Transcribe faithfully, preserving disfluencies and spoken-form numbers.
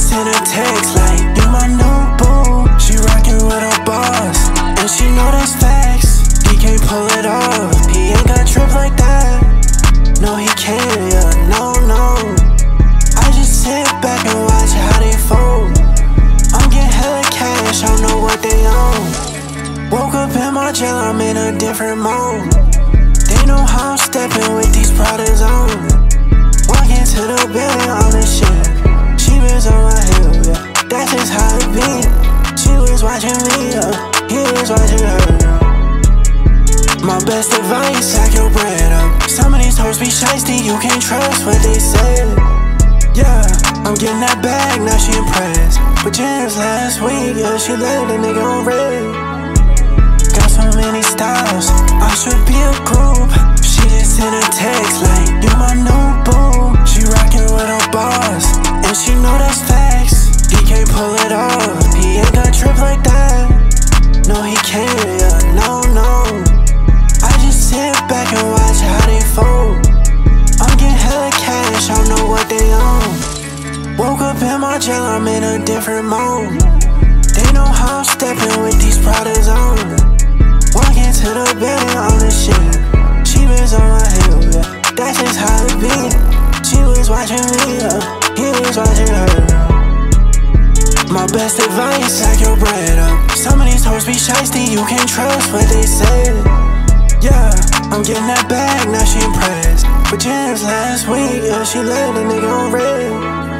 sent a text like, you my new boo. She rockin' with her boss, and she know that's facts. He can't pull it off, he ain't got trip like that. No, he can't, yeah, no, no. I just sit back and watch how they fold. I'm getting hella cash, I don't know what they own. Woke up in my jail, I'm in a different mode. They know how I'm stepping with these Pradas on. Walk into the building on the shit. She was on my hill, yeah, that's just how it be. She was watching me, yeah, he was watching her. My best advice, sack your bread up. Some of these hoes be shiesty, you can't trust what they say. Yeah, I'm getting that bag, now she impressed. But just last week, yeah, she let a nigga on red. Got so many styles, I should be a group. She just sent a text like, you my new boo. She rockin' with her boss, and she know that's facts. He can't pull it off, he ain't got trip like that. No, he can't, yeah, no, no. I just sit back and watch how they fold. I'm getting hella cash, I don't know what they own. Woke up in my jail, I'm in a different mode. They know how I'm stepping with these Pradas on. Walk into the building on the shit. She was on my hill, yeah, that's just how it be. She was watching me, yeah, he was watching her. My best advice, sack your bread up. Some of these hoes be shiesty, you can't trust what they say. Yeah, I'm getting that bag, now she impressed. But just last week, yeah, she let a nigga on red.